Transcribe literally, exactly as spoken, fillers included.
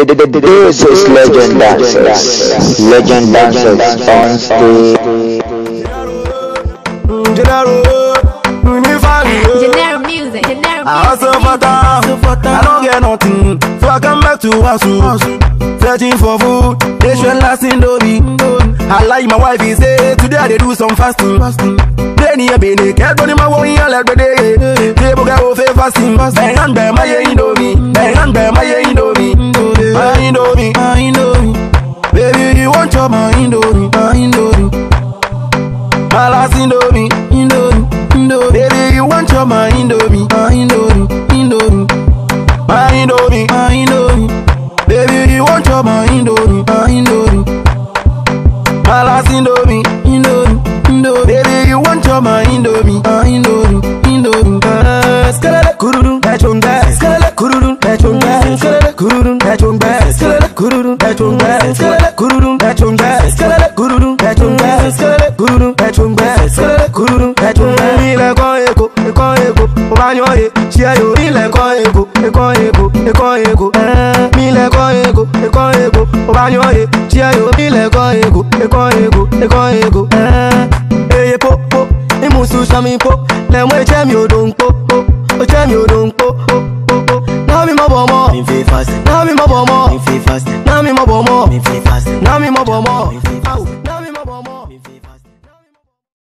This is Legend Dancers. Legend Dancers on stage. Nero music, Nero I hustle for time, I don't get nothing, so I come back to hustle. Searching for food, they should last indomie. I like my wife, he say, today I dey do some fasting. Then he be naked, but in my way, I let the day. People get off fasting, bang and bang my indomie, bang and bang my indomie, my indomie, my indomie. Baby, you want your my indomie, my indomie, my last indomie, indomie, indomie. Baby, you want your my indomie, my indomie, indomie, my indomie, my indomie. Baby, you want your my indomie, my indomie, my last indomie, indomie, indomie. Baby, you want your my indomie, my indomie, indomie. Skelele kururu, echonga. Skelele kururu, echonga. Skelele kururu, echonga. Skelele kururu, echonga. Skelele kururu, echonga. Skelele kururu, echonga. Skelele kururu, echonga. Skelele kururu, echonga. Ile ko eko, eko eko. Obanyo ye, chia yo. Ile ko eko, eko eko, eko eko. Ile ko eko, eko eko. Obanyo ye, chia yo. Ile ko eko, eko eko, eko eko. Eye po po, imusu shami po. Le mwe chemi odon po po. O chemi odon po po po. Na mi mo bomo, mi fi fast. Na mi mo bomo, mi fi fast. Na mi mo bomo, mi fi fast. Na mi mo bomo, mi fi fast.